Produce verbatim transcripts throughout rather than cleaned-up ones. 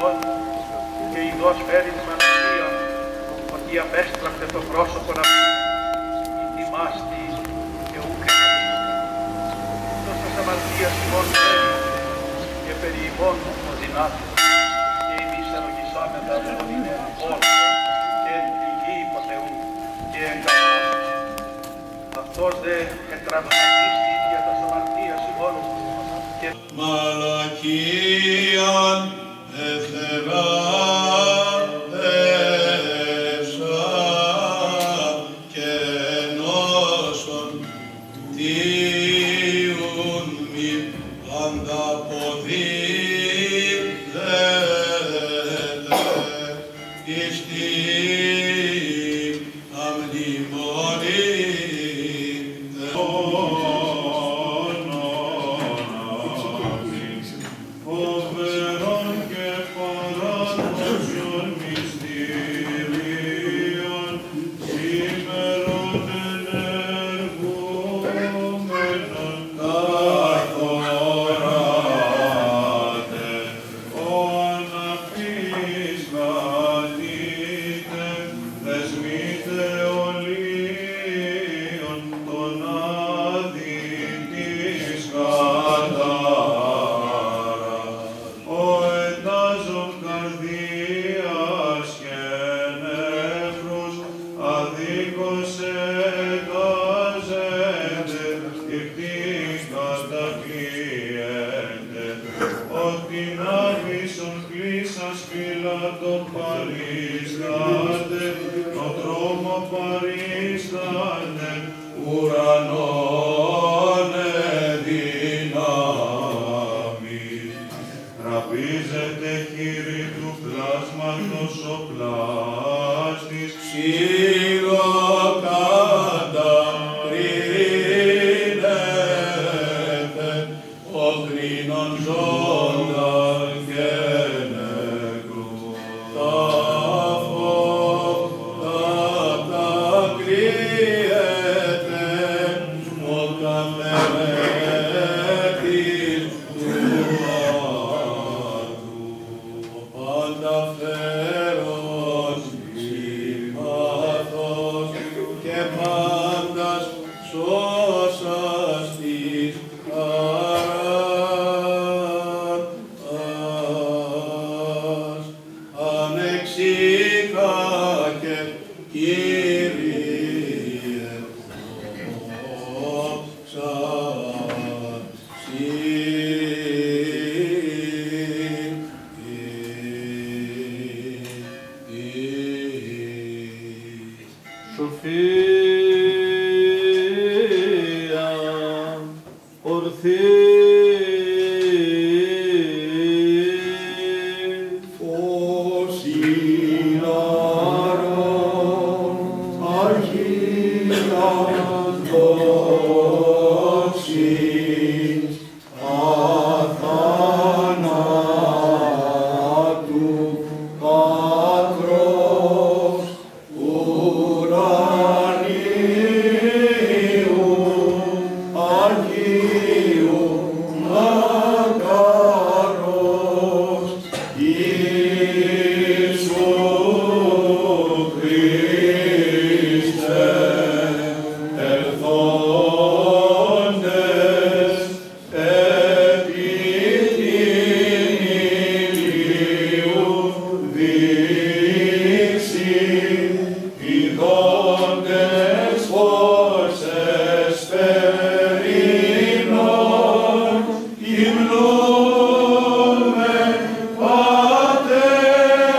ημών και ειδός φέρει την ανοσία ότι απέστραπτε το πρόσωπο να η τιμάστη και ούκ ενεργήστη. Δος τας αμαρτίας ημών φέρει και περί ημών οδυνάτου και εμείς ενογισάμεντα από τον ημέρου πόλο και εν πληγή υπό Θεού και εν κακός. Αυτός δε εκραδοναγίστη για τας αμαρτίας ημών και μαλακίαν εθερά Pater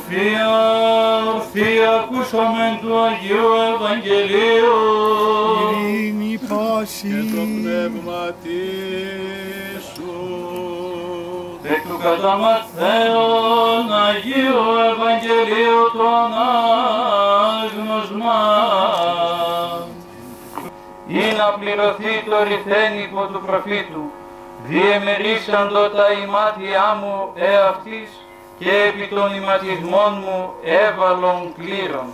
Σοφία ορθή ακούσομεν του Αγίου Ευαγγελίου. Ειρήνη πάση και το πνεύμα σου. Εκ του κατά Ματθαίον Αγίου Ευαγγελίου το ανάγνωσμα. Ή να πληρωθεί το ρηθένικο του προφήτου, διεμερίσαντο τα ημάτια μου εαυτής και επί των ηματισμών μου έβαλον κλήρων.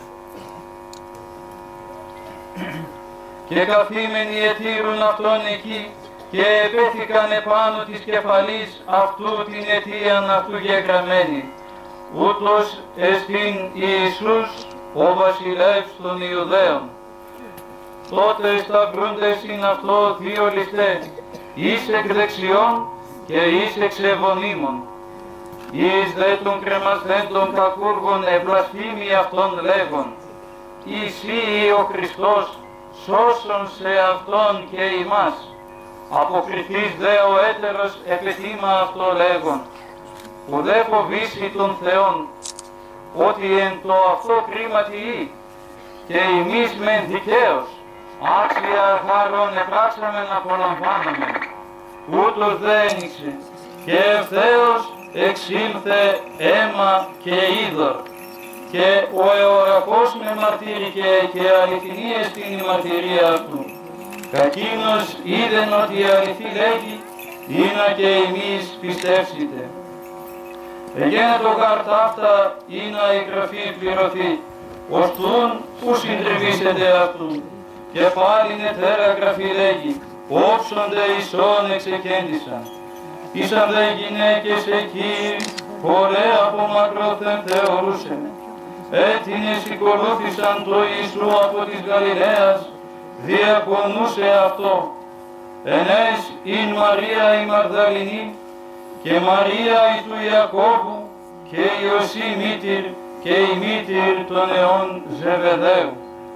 Και καθήμενοι ετήρουν αυτόν εκεί και επέθηκαν επάνω της κεφαλής αυτού την αιτίαν αυτού γεγραμμένη. Ούτως εστίν Ιησούς ο βασιλεύς των Ιουδαίων. Τότε σταυρούντες ειν αυτό δύο ληστές, εις εκ δεξιών και εις εξ ευωνύμων. Εις δε των κρεμασθέντων κακούργων ευλασφήμοι αυτών λέγον, «Εσύ ο Χριστός, σώσον σε Αυτόν και ημάς». Αποκριθείς δε ο έτερος επετήμα αυτό λέγον, «Που δε φοβήσει των Θεών, ότι εν το αυτό κρίματι ή, και εμείς μεν δικαίως, άξια χαρών επράξαμε να απολαμβάνουμε». Ούτως δε ένιξε, και ευθέως εξήλθε αίμα και είδωρ. Και ο εωρακός με μαρτύρηκε και αληθινή εστίν η μαρτυρία αυτού. Κακίνος είδεν ότι η αληθή λέγει, είναι και εμείς πιστεύσετε. Εγένετο γάρ ταύτα είναι η γραφή πληρωθεί, ωστούν που συντριβήσετε αυτού. Και πάλιν ετέρα γραφή λέγει, όψονται ισόν εξεκέντησαν. Ήσαν δε γυναίκες εκεί, πολλέ από μακρόθεν θεωρούσεν. Έτινες ακολούθησαν το Ιησού από της Γαλιλαίας, διακονούσε αυτό. Ενές ειν Μαρία η Μαγδαληνή και Μαρία η του Ιακώβου και η Ιωσή μήτηρ και η μήτηρ των αιών Ζεβεδαίου.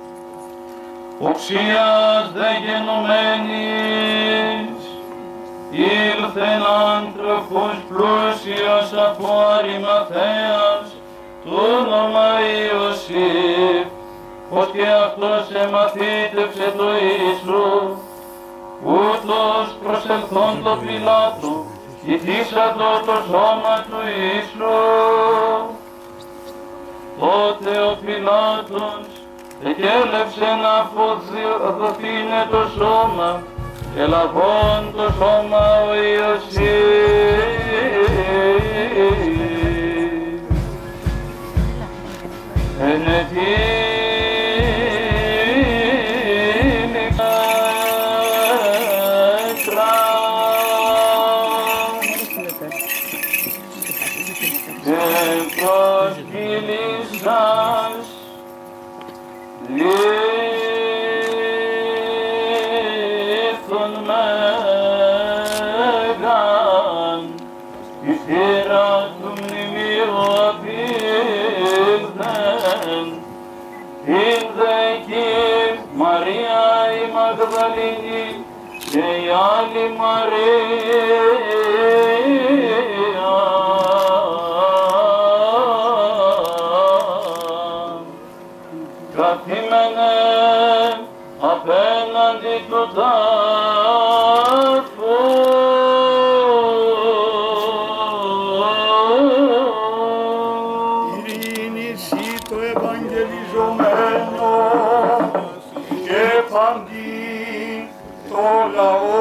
Οξίας δε γενομένης, ήλθεν άνθρωπος πλούσιος από Αριμαθαίας, το όνομα Ιωσήφ, πως και αυτός εμαθήτευσε το Ιησού, ούτως προσελθόν το Πιλάτο, ηθίσατο το σώμα του Ιησού. Τότε ο Πιλάτος εκέλευσε να αποδοθήνε το σώμα, και λαβών το σώμα ο Ιωσήφ. Εν ετήμηκα και προσκύλησας λίθον μέγαν η θύρα του μνημείου απήλθεν. Ήλθε εκεί Μαρία η Μαγδαληνή και η άλλη Μαρία. Καθήμενε απέναντι του τάφου. ειρήνη σύ το ευαγγελιζομένο και παντί το λαό.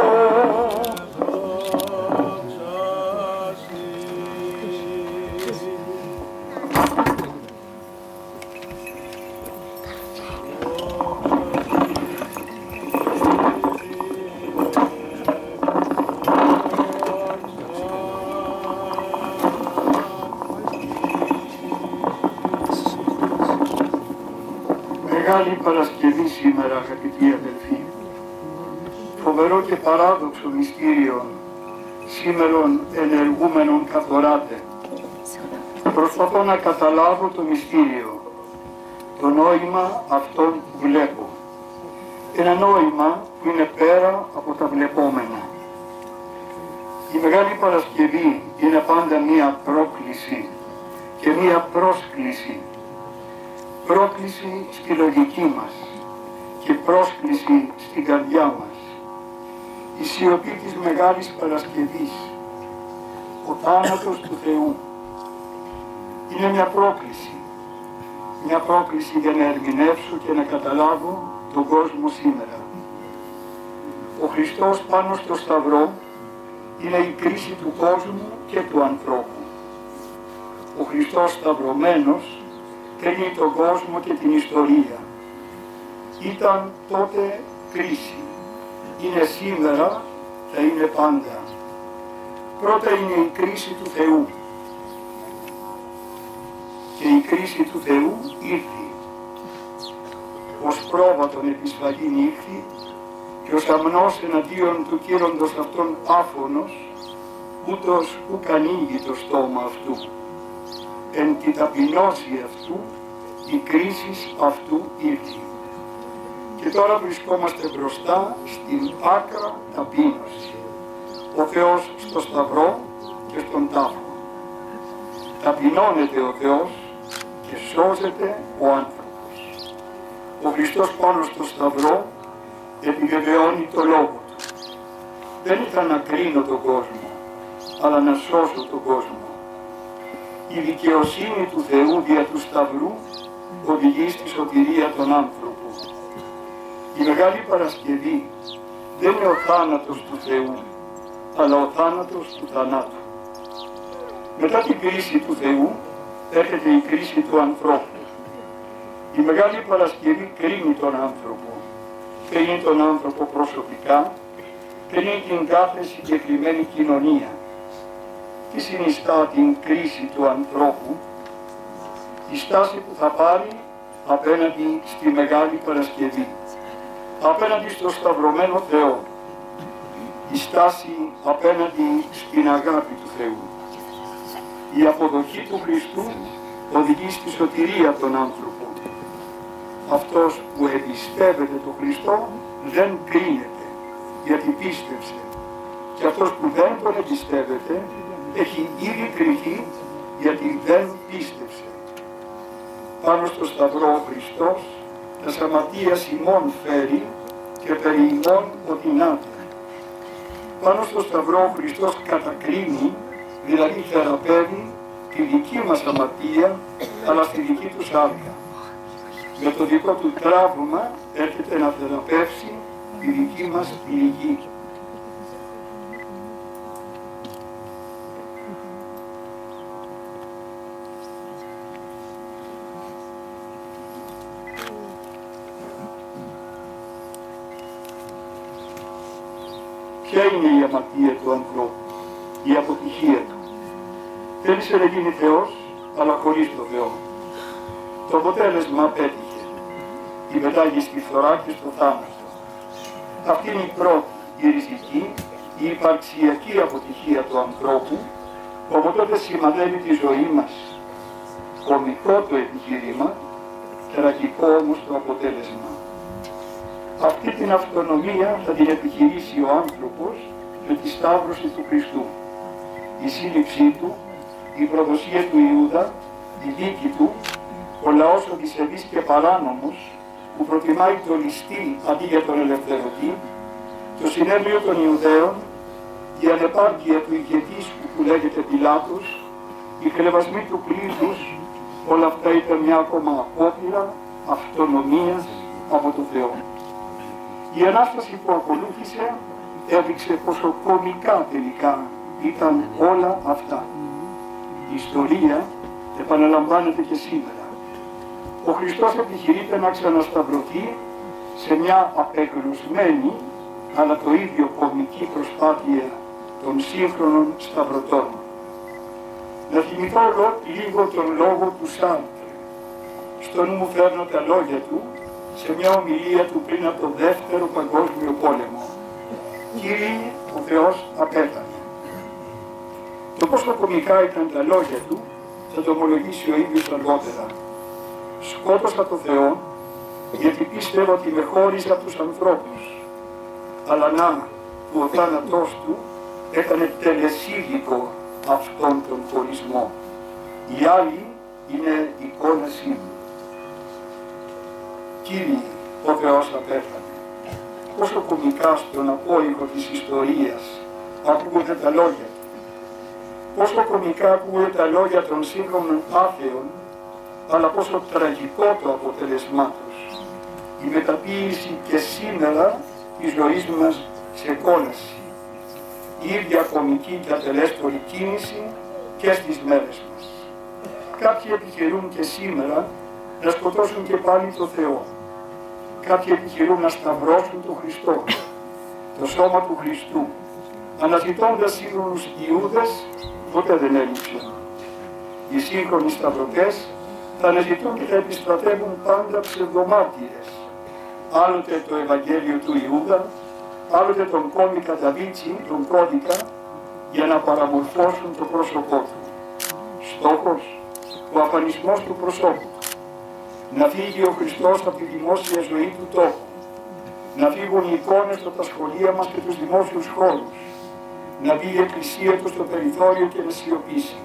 Μεγάλη Παρασκευή σήμερα, αγαπητοί αδελφοί. Φοβερό και παράδοξο μυστήριο σήμερον ενεργούμενον καθοράτε. Προσπαθώ να καταλάβω το μυστήριο, το νόημα αυτόν που βλέπω. Ένα νόημα που είναι πέρα από τα βλεπόμενα. Η Μεγάλη Παρασκευή είναι πάντα μία πρόκληση και μία πρόσκληση. Πρόκληση στη λογική μας και πρόσκληση στην καρδιά μας. Η σιωπή της Μεγάλης Παρασκευής, ο θάνατος του Θεού, είναι μια πρόκληση. Μια πρόκληση για να ερμηνεύσω και να καταλάβω τον κόσμο σήμερα. Ο Χριστός πάνω στο Σταυρό είναι η κρίση του κόσμου και του ανθρώπου. Ο Χριστός σταυρωμένος κρίνει τον κόσμο και την ιστορία. Ήταν τότε κρίση. Είναι σήμερα, θα είναι πάντα. Πρώτα είναι η κρίση του Θεού. Και η κρίση του Θεού ήρθε. Ως πρόβατον επισφαλήν ήρθε και ως αμνός εναντίον του κύροντος αυτόν άφωνος, ούτως ουκ ανοίγει το στόμα αυτού. Εν τη ταπεινώση αυτού, η κρίση αυτού ήρθε. Και τώρα βρισκόμαστε μπροστά στην άκρα ταπείνωση. Ο Θεός στο Σταυρό και στον τάφο. Ταπεινώνεται ο Θεός και σώζεται ο άνθρωπος. Ο Χριστός πάνω στο Σταυρό επιβεβαιώνει το λόγο του. Δεν ήταν να κρίνω τον κόσμο, αλλά να σώσω τον κόσμο. Η δικαιοσύνη του Θεού δια του Σταυρού οδηγεί στη σωτηρία των άνθρωπων. Η Μεγάλη Παρασκευή δεν είναι ο θάνατος του Θεού, αλλά ο θάνατος του θανάτου. Μετά την κρίση του Θεού έρχεται η κρίση του ανθρώπου. Η Μεγάλη Παρασκευή κρίνει τον άνθρωπο. Κρίνει τον άνθρωπο προσωπικά, κρίνει την κάθε συγκεκριμένη κοινωνία. Τι συνιστά την κρίση του ανθρώπου? Η στάση που θα πάρει απέναντι στη Μεγάλη Παρασκευή, απέναντι στο σταυρωμένο Θεό, η στάση απέναντι στην αγάπη του Θεού. Η αποδοχή του Χριστού οδηγεί στη σωτηρία των άνθρωπων. Αυτός που εμπιστεύεται τον Χριστό δεν κρίνεται, γιατί πίστεψε. Και αυτός που δεν τον εμπιστεύεται έχει ήδη κριθεί, γιατί δεν πίστεψε. Πάνω στο Σταυρό ο Χριστός τας αμαρτίας ημών φέρει και περί ημών οδυνάται. Πάνω στο Σταυρό ο Χριστός κατακρίνει, δηλαδή θεραπεύει τη δική μας αμαρτία, αλλά στη δική του σάρκα. Με το δικό του τραύμα έρχεται να θεραπεύσει τη δική μας πληγή. Ποια είναι η αμαρτία του ανθρώπου, η αποτυχία του? Θέλησε να γίνει Θεός, αλλά χωρίς το Θεό. Το αποτέλεσμα απέτυχε. Την πετάγει στη φθορά και στο θάνατο. Αυτή είναι η πρώτη, η ριζική, η υπαρξιακή αποτυχία του ανθρώπου, που από τότε σημαδεύει τη ζωή μας. Κωμικό το επιχείρημα, τραγικό όμως το αποτέλεσμα. Αυτή την αυτονομία θα την επιχειρήσει ο άνθρωπος με τη σταύρωση του Χριστού. Η σύλληψή του, η προδοσία του Ιούδα, η δίκη του, ο λαός ο δισεβής και παράνομος που προτιμάει το ληστή αντί για τον ελευθερωτή, το συνέδριο των Ιουδαίων, η ανεπάρκεια του ηγετήσκου που λέγεται Πιλάτος, οι χλευασμοί του πλήθους, όλα αυτά ήταν μια ακόμα απόπειρα αυτονομίας από τον Θεό. Η Ανάσταση που ακολούθησε έδειξε πόσο κωμικά τελικά ήταν όλα αυτά. Η ιστορία επαναλαμβάνεται και σήμερα. Ο Χριστός επιχειρείται να ξανασταυρωθεί σε μια απεγνωσμένη, αλλά το ίδιο κωμική προσπάθεια των σύγχρονων σταυρωτών. Να θυμηθώ λίγο τον λόγο του Σάρτρε. Στο νου μου φέρνω τα λόγια του σε μια ομιλία του πριν από τον Δεύτερο Παγκόσμιο Πόλεμο. Κύριε, ο Θεός απέθανε. Το πόσο κωμικά ήταν τα λόγια του θα το ομολογήσει ο ίδιος αργότερα. Σκότωσα το Θεό γιατί πίστευα ότι με χώριζε από τους ανθρώπους. Αλλά να, που ο θάνατός του έκανε τελεσίδικο αυτόν τον χωρισμό. Η άλλη είναι εικόνα σύμβουλου. Κύριε, ο Θεός απέφανε. Πόσο κωμικά στον απόϊχο της ιστορίας ακούγονται τα λόγια του. Πόσο κωμικά ακούγονται τα λόγια των σύγχρονων άθεων, αλλά πόσο τραγικό το αποτέλεσμά τους. Η μεταποίηση και σήμερα της ζωής μας σε κόλαση. Η ίδια κωμική και ατελέσπορη κίνηση και στις μέρες μας. Κάποιοι επιχειρούν και σήμερα να σκοτώσουν και πάλι το Θεό. Κάποιοι επιχειρούν να σταυρώσουν τον Χριστό, το σώμα του Χριστού, αναζητώντας σύγχρονους Ιούδες, ποτέ δεν έλειψαν. Οι σύγχρονοι σταυρωτές θα αναζητούν και θα επιστρατεύουν πάντα ψευδομάρτυρες. Άλλοτε το Ευαγγέλιο του Ιούδα, άλλοτε τον κώδικα Νταβίντσι, τον κώδικα, για να παραμορφώσουν το πρόσωπό του. Στόχος, ο αφανισμός του προσώπου. Να φύγει ο Χριστός από τη δημόσια ζωή του τόπου. Να φύγουν οι εικόνες από τα σχολεία μας και τους δημόσιους χώρους. Να μπει η Εκκλησία του στο περιθώριο και να σιωπήσει.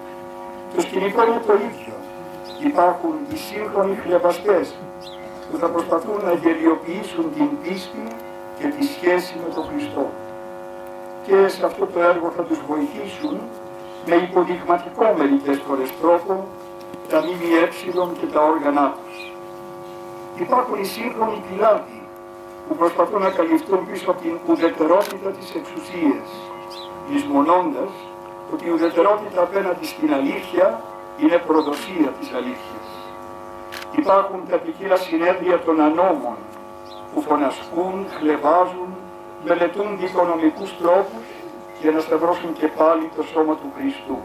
Το σκηνικό είναι το ίδιο. Υπάρχουν οι σύγχρονοι χλεβαστές που θα προσπαθούν να γελιοποιήσουν την πίστη και τη σχέση με τον Χριστό. Και σε αυτό το έργο θα τους βοηθήσουν με υποδειγματικό μερικές φορές τρόπο τα ΜΜΕ και τα όργανα τους. Υπάρχουν οι σύγχρονοι πιλάτοι που προσπαθούν να καλυφθούν πίσω από την ουδετερότητα της εξουσίας, λησμονώντας ότι η ουδετερότητα απέναντι στην αλήθεια είναι προδοσία της αλήθειας. Υπάρχουν τα ποικίλα συνέδρια των ανώμων που φωνασκούν, χλεβάζουν, μελετούν δικονομικούς τρόπους για να σταυρώσουν και πάλι το σώμα του Χριστού.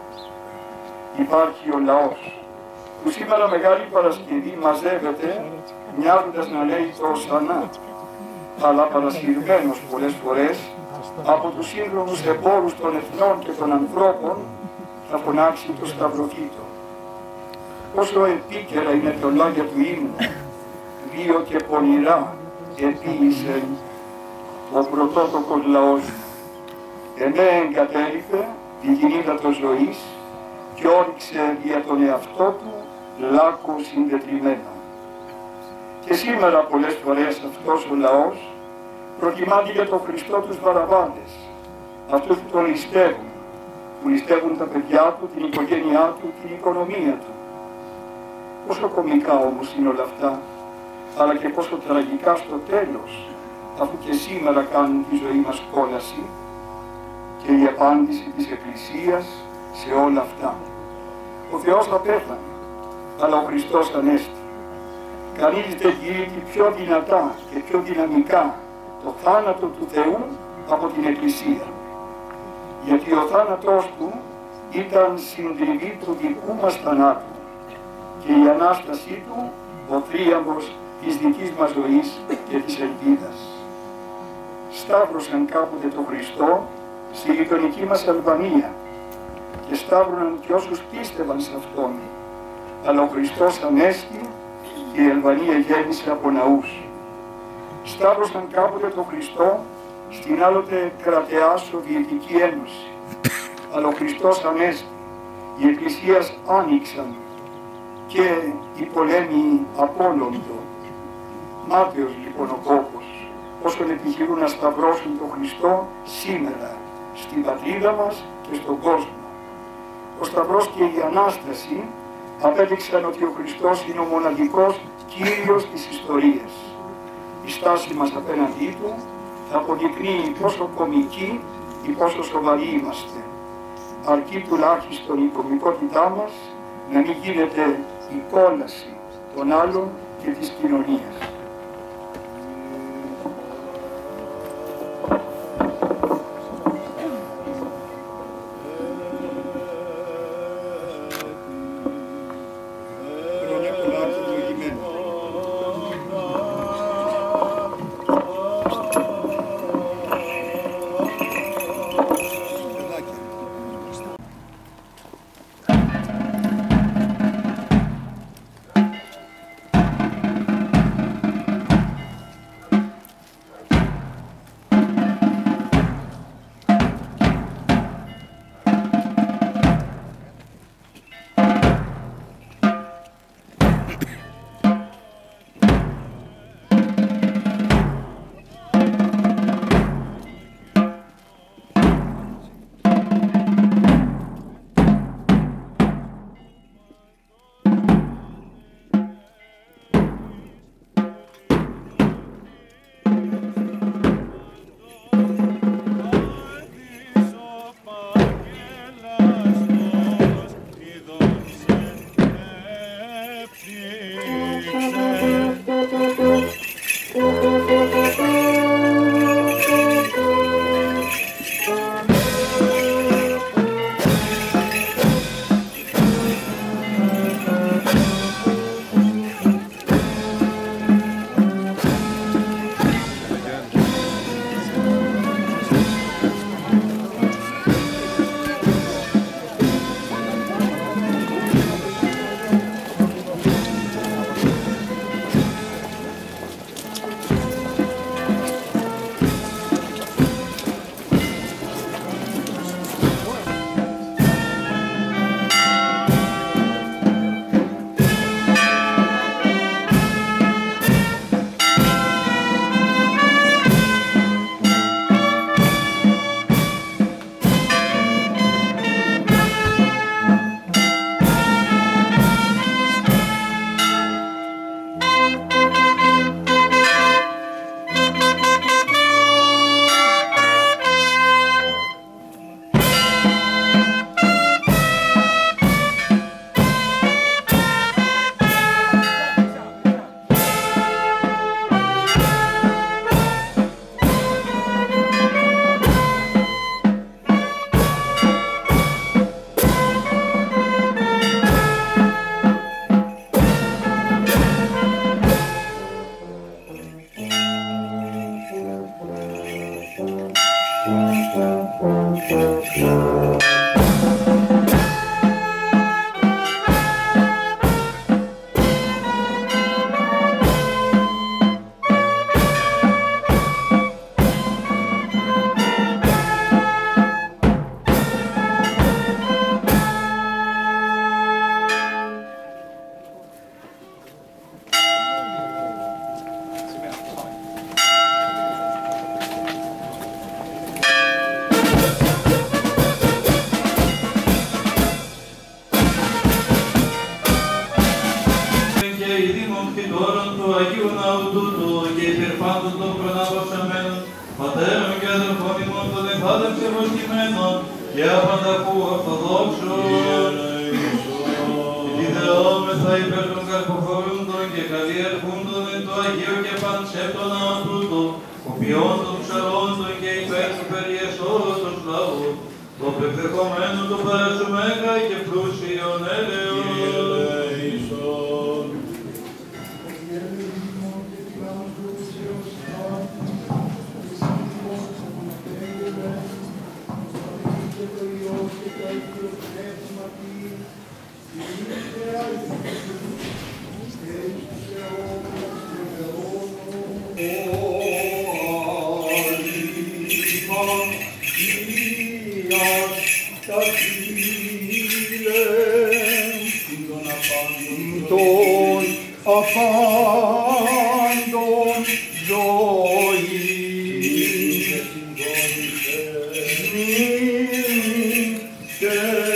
Υπάρχει ο λαός που σήμερα Μεγάλη Παρασκευή μαζεύεται μοιάζοντας να λέει το Οσανά, αλλά παρασυρμένος πολλές φορές από τους σύγχρονους εμπόρους των εθνών και των ανθρώπων θα φωνάξει το σταυρωθήτο. Πόσο επίκαιρα είναι το λόγια του ύμνου, βίο και πονηρά επίησε ο πρωτότοκος λαός. Εμέ εγκατέλειπε τη γυνήτα ζωής και όριξε για τον εαυτό του λάκκο συντετριμένο. Και σήμερα πολλές φορές αυτός ο λαός προτιμάται για τον Χριστό τους Βαραβάδες, αυτούς που τον ληστεύουν, που ληστεύουν τα παιδιά του, την οικογένειά του, την οικονομία του. Πόσο κωμικά όμως είναι όλα αυτά, αλλά και πόσο τραγικά στο τέλος, αφού και σήμερα κάνουν τη ζωή μας κόλαση, και η απάντηση της Εκκλησίας σε όλα αυτά. Ο Θεός απέθανε, αλλά ο Χριστός ανέστη. Κανείς δεν γύρει πιο δυνατά και πιο δυναμικά το θάνατο του Θεού από την Εκκλησία. Γιατί ο θάνατός του ήταν συντριβή του δικού μας θανάτου και η Ανάστασή του ο θρίαμβος της δικής μας ζωής και της ελπίδας. Σταύρωσαν κάποτε τον Χριστό στη γειτονική μας Αλβανία και σταύρωναν και όσους πίστευαν σε Αυτόν. Αλλά ο Χριστός ανέστη και η Αλβανία γέννησε από ναούς. Σταύρωσαν κάποτε τον Χριστό στην άλλοτε κρατεά Σοβιετική Ένωση. Αλλά ο Χριστός ανέστη, οι εκκλησίες άνοιξαν και οι πολέμοι απόλοντο. Μάταιος λοιπόν ο κόπος, όσων επιχειρούν να σταυρώσουν τον Χριστό σήμερα, στην πατρίδα μας και στον κόσμο. Ο Σταυρός και η Ανάσταση απέδειξαν ότι ο Χριστός είναι ο μοναδικός Κύριος της ιστορίας. Η στάση μας απέναντί του θα αποδεικνύει πόσο κωμικοί ή πόσο σοβαροί είμαστε. Αρκεί τουλάχιστον η κωμικότητά μας να μην γίνεται η κόλαση των άλλων και της κοινωνίας. νοούμενων και απανταχού ορθοδόξων. Ιδεόμεθα υπέρ των καρποφορούντων και καλλιεργούντων εν το Αγίο και πανσέπτωνα τούτο, οποιόντων ψαρόντων και υπέρ του περιεσόδος λαού, το πεπεχομένο του παρασουμέγα και πλούσιον έλεος. Των αφάντων ζωής μείνει και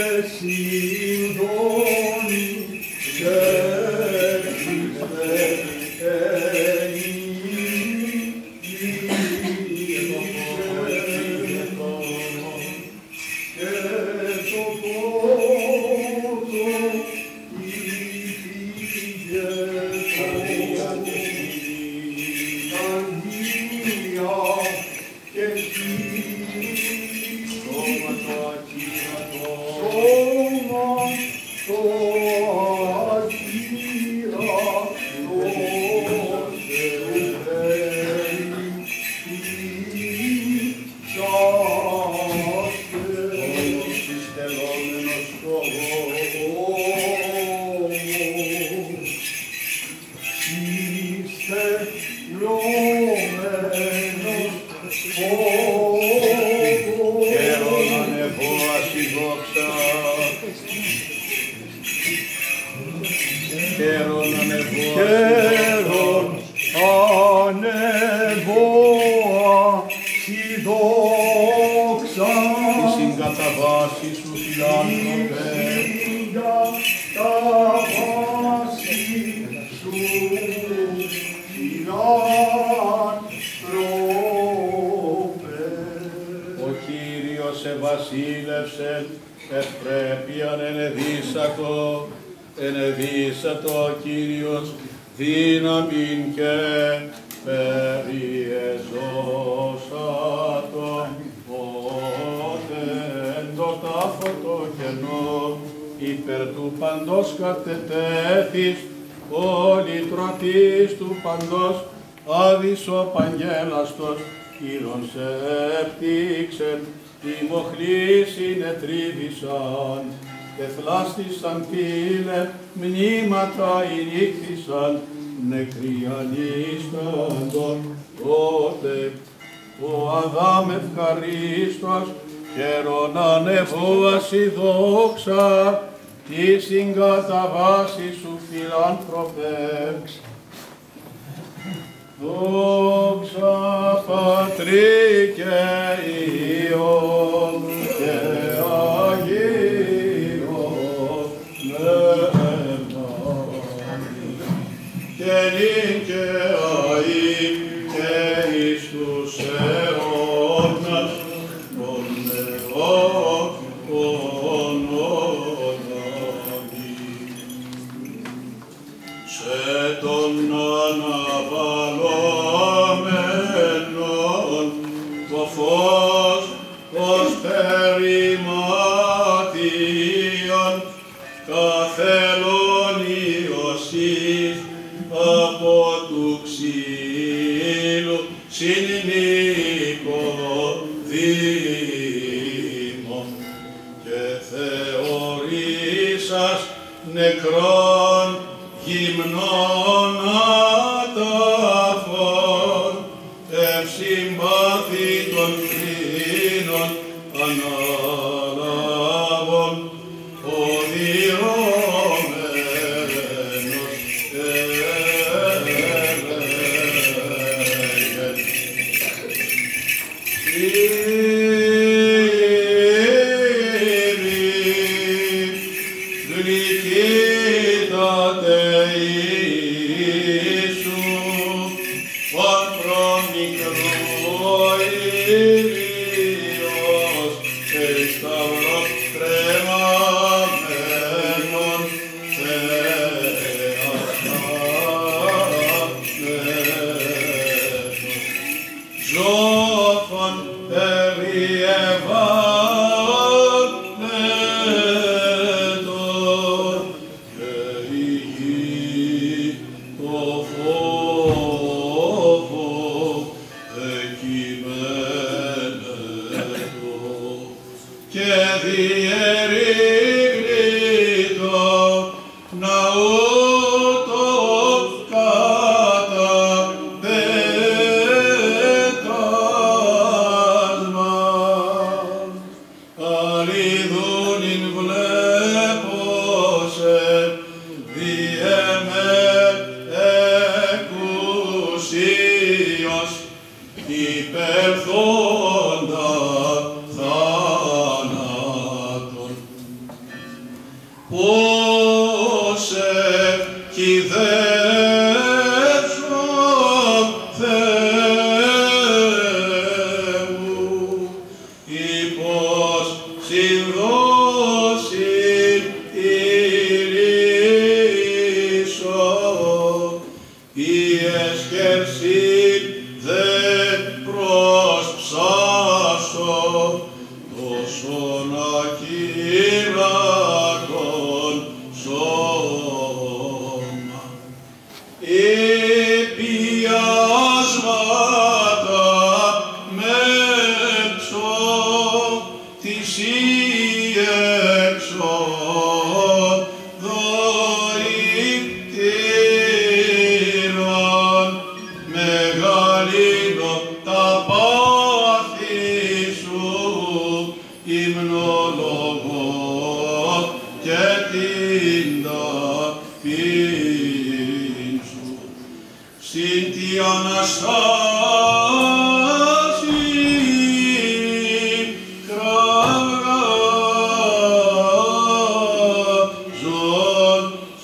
συντώνει και βασίλευσε, ευπρέπειαν ενεδύσατο, ενεδύσατο ο Κύριος, δύναμιν και περιεζώσατο, ότε εν το τάφο το κενό, υπέρ του παντός κατετέθης, όλη τρωτής του παντός, άδης ο παγγέλαστος, ήρων σε επτύξεν, οι μοχλοί συνετρίβησαν, εθλάστησαν πύλε, μνήματα ηνύχθησαν, νεκροί ανίσταντον, τότε ο Αδάμ ευχαρίστος, καιρόν ανεβούας η δόξα, τη συγκαταβάση σου φιλάνθρωπε. Δόξα Πατρί και Υιόν και Αγίον Πνεύματι, και νυν και αεί και εις τους αιώνας των αιώνων. Σε τον αναβαλλόμενον το φως ως περιμάτιον καθελωνίωσης από του ξύλου συννοικοδήμων και θεωρήσας νεκρών γυμνών αταφών, ευσυμπάθη των κρίνων ανάλαβων, οδυρώμενος Κύριε, όσε κυδεύσω Θεού, υπός συνδόση ηρήσω, ιες κερσίν δε προσψάσω, τόσον ακύραγον σώμα. Επιάσματα μέψω της έξω δωρητήρων, μεγαλύνω τα πάθη σου, υμνολογώ και την ταπήν σου. Συν τη Αναστάση κραυγάζον,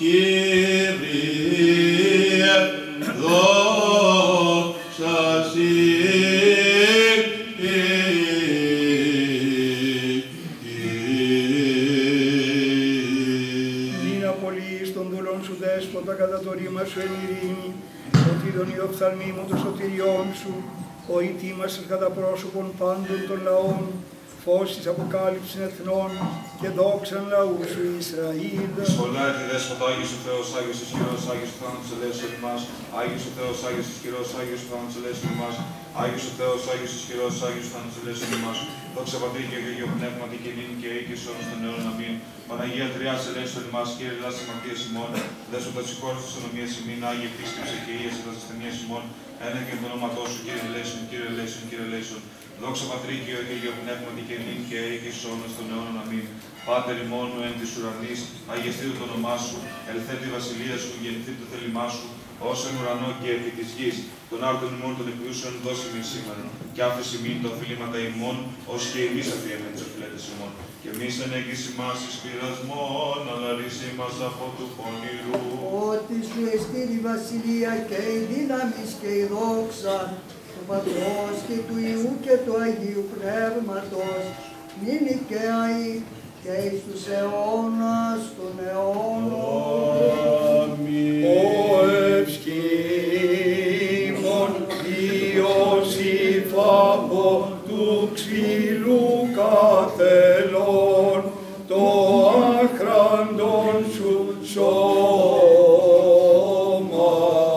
Κύριε, δόξα σοι. Δέσποτα κατά το ρήμα σου εν ειρήνη, ότι τον ιδιοφθαλμή μου το σωτηριόν σου, ο ητήμασες κατά πρόσωπον πάντων των λαών, φως της αποκάλυψης εθνών και δόξαν λαού σου Ισραήλ. Σχολάτε δέσποτα, Άγιος ο Θεός, Άγιος ισχυρός, Άγιος ο θάνατος ελέησον ημάς, Άγιος ο Θεός, Άγιος ισχυρός, Άγιος ο θάνατος ελέησον ημάς, Άγιος ο Θεός, Άγιος ισχυρός, Άγιος ο θάνατος ελέησον ημάς. Δόξα Πατρί και Αγίο Πνεύματι και νύν και οίκη εις αιώνας των αιώνων. Αμήν. Παναγία Τριάς ελέησον ημάς, Κύριε δάσκη αμαρτίας ημών, δέσποτα συγχώρεσης της ονομίας ημίν, Άγιε επίσκεψε και ίεση τα ασθενείας ημών, ένα και το όνοματό σου, Κύριε ελέησον, Κύριε ελέησον, Κύριε ελέησον. Δόξα Πατρί και Αγίο Πνεύματι και νύν και οίκη εις αιώνας των αιώνων. Αμήν. Πάτερ ημώνου εν της ουρανής, αγιαστήτω το όνομά σου, ελθέτω η βασιλεία σου, γεννηθήτω το θέλημά σου, ως εν ουρανό και επί της γης. Τον άρτον ημών των επιούσεων δώσει μη σήμερα, και άφηση μην τα οφειλήματα ημών, ως και εμείς αφιέμε τις οφειλέτες ημών. Και εμείς εν έγκυση μας εις πειρασμόν, αλλά ρίση μας από του πονηρού. Ότι σου εστί η βασιλεία και η δύναμις και η δόξα του Πατρός και του Υιού και του Αγίου Πνεύματος, νυν και αεί και εις τους αιώνας των αιώνων. Ο ευσκήμων Ιωσήφ από του ξύλου καθελών, το άχραντον σου σώμα,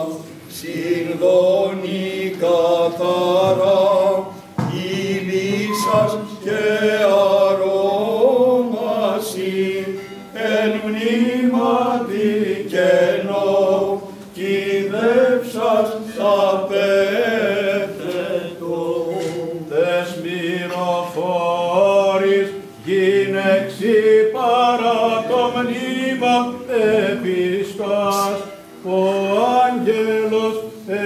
συνδώνει καθαρά, ηλίσας και αρώμαση, εν μνήματι κενό, κυδεύσας απέθετο. Δεσμυροφόρης γυναίξη παρά το μνήμα επιστάς, ο άγγελος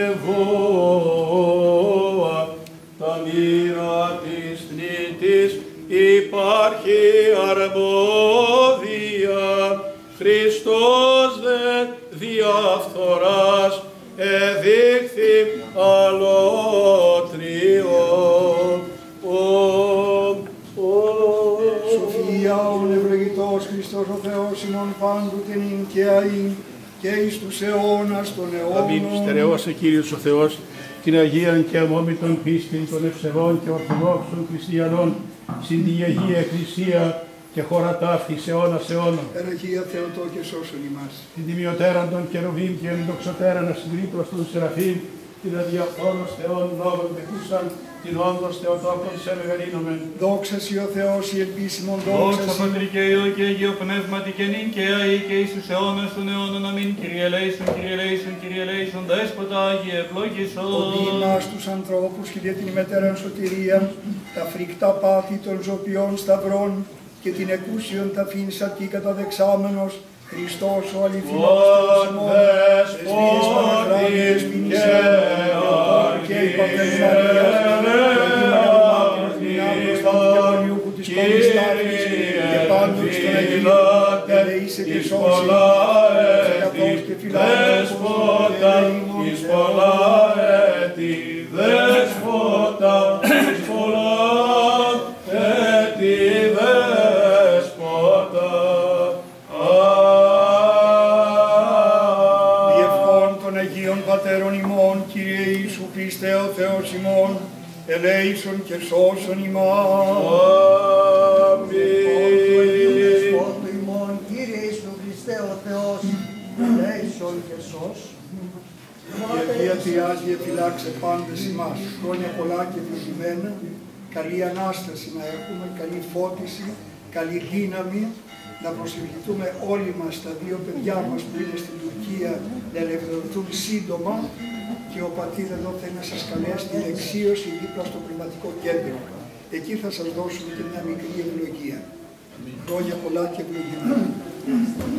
ευώα, τα μοίρα της θνήτης υπάρχει αρμόδια, Χριστός δε διαφθοράς εδείχθη αλότριο. Σοφία ο ευλογητός Χριστός ο Θεός ημών πάντοτε νυν και αεί και εις τους αιώνας των αιώνων. Αμήν. Στερεώσε Κύριος ο Θεός την Αγίαν και αμόμητον πίστην των ευσεβών και ορθοδόξων χριστιανών συν τη Αγία Εκκλησία και χώρα ταύτη σε αιώνας αιώνων. Εραχία Θεοτό και σώσον ημάς. Την τιμιωτέραν των κερουβίμ και ενδοξωτέραν ασυγκρίτως των Σεραφείμ, την αδιαφθόνος Θεών λόγων τεκούσαν, την όντως Θεοτόκον σε μεγαλύνομεν. Δόξα σοι ο Θεός η ελπίσιμον δόξα Δόξα σοι. Πατρί και Υιό και Αγίο Πνεύματι και νυν και αεί και εις τους αιώνας των αιώνων. Αμήν. Κύριε ελέησον, Κύριε ελέησον, Κύριε ελέησον, Δέσποτα Άγιε ευλόγησον. Οδύνας τους ανθρώπους και για την ημετέραν σωτηρία, τα φρικτά πάθη των ζωπιών σταυρών και την εκούσιον ταφήν σατή καταδεξάμενος, Χριστός ο αληθινός Θεός ημών, εσμίες Παναγράμμιες ποινησέων, και η Πατέρ Μαρίας, και η Μαρία του Μάρτυρος, την Άγνος του Διαβολιούχου της κόμης τάφης, και πάντως των Αγίων, ελεήσε την και εις σώσει, πολλά Θεατός έτη, και φιλάνθρωπος, δέσποτα, ελεήμων εις Θεός. πολλά έτη, δέσποτα, εις πολλά έτη, δέσποτα. Διευχών των Αγίων Πατέρων ημών, Κύριε Ιησού Χριστέ ο Θεός ημών, ελέησον και σώσον ημάς. Δεσπότου ημών, Κύριε Ιησού Χριστέ ο Θεός, ελέησον και σώσ. Η Αγία Τριάς διεφυλάξε πάντες ημάς, χρόνια πολλά και ευλογημένα, καλή Ανάσταση να έχουμε, καλή φώτιση, καλή δύναμη, να προσευχηθούμε όλοι μας, τα δύο παιδιά μας που είναι στην Τουρκία, να ελευθερωθούν σύντομα και ο πατήρ εδώ θέλει να σας καλέσει την εξίωση δίπλα στο πνευματικό κέντρο. Εκεί θα σας δώσουμε και μια μικρή ευλογία. Χρόνια πολλά και ευλογημένα.